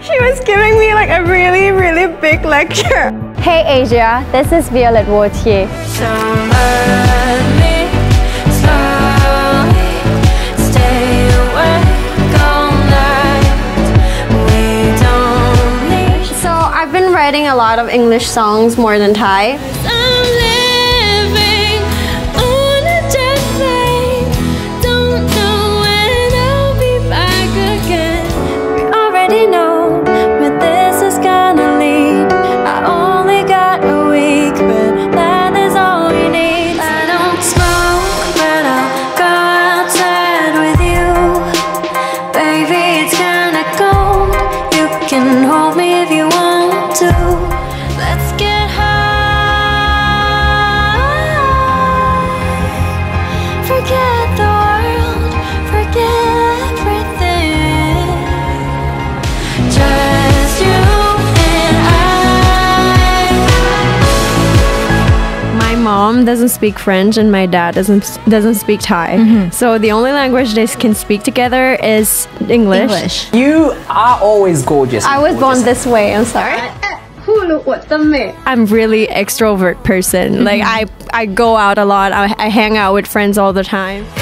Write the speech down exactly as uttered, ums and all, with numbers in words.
She was giving me like a really, really big lecture. Hey Asia, this is Violette Wautier. So I've been writing a lot of English songs more than Thai. Let's get high. Forget the world, forget everything. Just you and I. My mom doesn't speak French and my dad doesn't doesn't speak Thai. Mm-hmm. So the only language they can speak together is English. English. You are always gorgeous. I was gorgeous. born this way, I'm sorry. I'm really extrovert person. Mm-hmm. Like I, I go out a lot. I, I hang out with friends all the time.